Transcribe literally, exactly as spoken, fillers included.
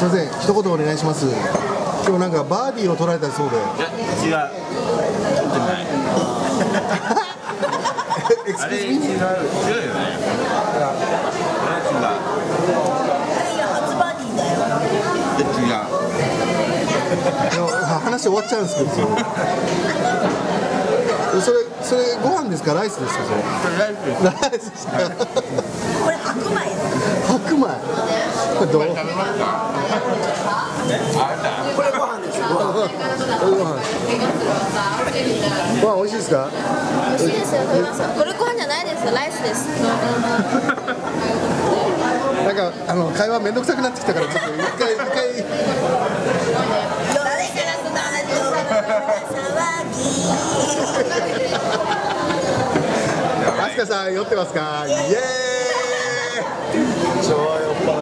すみません、一言お願いします。今日なんかバーディーを取られたそうで。 いや、違う。取ってない。あれ違う、違うよね。あれ違う。 初バーディーだよ。 違う。 でも話終わっちゃうんですけど、それそれご飯ですかライスですかそれ。 ライスです。 ライスですか。 これ白米。 白米。これどう？ 食べますか？ これご飯ですよ。 ご飯。ご飯美味しいですか？ 美味しいですよ、食べますよ。これご飯じゃないです、ライスです。 なんかあの会話めんどくさくなってきたからちょっと一回一回。飛鳥さん酔ってますか？イエーイ。